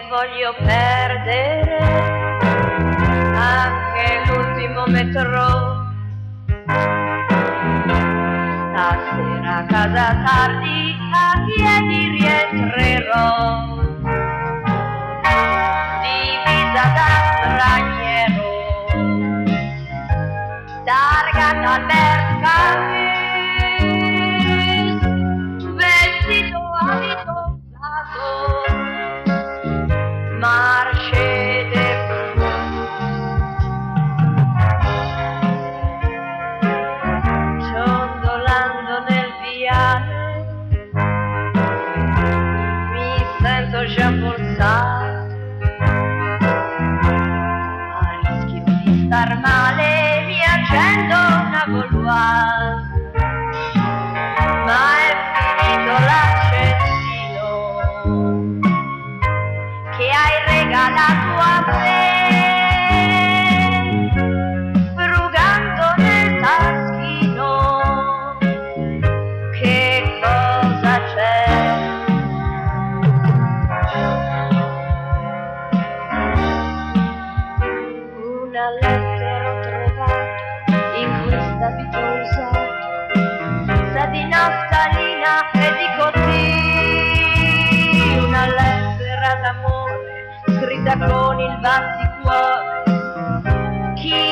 voglio perdere anche l'ultimo metro. Stasera a casa tardi a piedi rientrerò, divisa da straniero, targata al Mercatus, vestito abito usato, marce de ciondolando nel viale, mi sento già forzato, a rischio di star male mi accendo una Gauloise, ma è finito l'accendino che hai regalato a me, frugando nel taschino. Che cosa c'è? Una lettera ho trovato in questa vita usata, sa di naftalina e di cotì, una lettera d'amore scritta con il batticuore. Chi